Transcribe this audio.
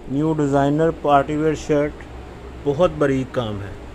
New designer party wear shirt, बहुत बारीक काम है।